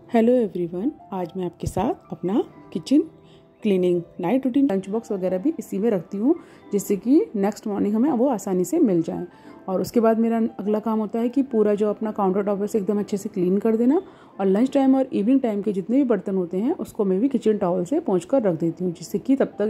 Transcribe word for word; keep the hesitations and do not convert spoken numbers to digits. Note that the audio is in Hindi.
हेलो एवरीवन, आज मैं आपके साथ अपना kitchen cleaning night routine lunch box वगैरह भी इसी में रखती हूँ, जिससे कि नेक्स्ट मॉर्निंग हमें वो आसानी से मिल जाए। और उसके बाद मेरा अगला काम होता है कि पूरा जो अपना काउंटर टॉप है एकदम अच्छे से क्लीन कर देना। और लंच टाइम और इवनिंग टाइम के जितने भी बर्तन होते हैं उसको मैं भी किचन टॉवल से पोंछ कर रख देती हूँ, जिससे कि तब तक